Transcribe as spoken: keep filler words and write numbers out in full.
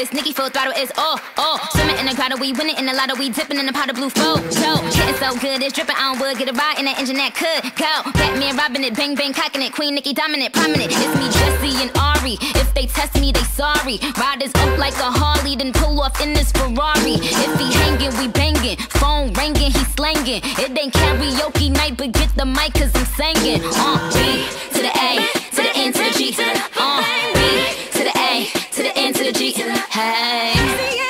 It's Nicki full throttle, it's all, all. Swimming in the grotto, we winning in the lotto, we dipping in the pot of blue flow. Show, getting so good, it's dripping on wood. Get a ride in that engine that could go. Batman robbing it, bang bang cocking it. Queen Nicki dominant, prominent. It's me, Jessie and Ari. If they test me, they sorry. Riders up like a Harley, then pull off in this Ferrari. If he hanging, we banging. Phone ringing, he slanging. It ain't karaoke night, but get the mic cause I'm singing. Uh, B to the A, to the N to the G, to the uh, B to the A, to the N to the G. Hey.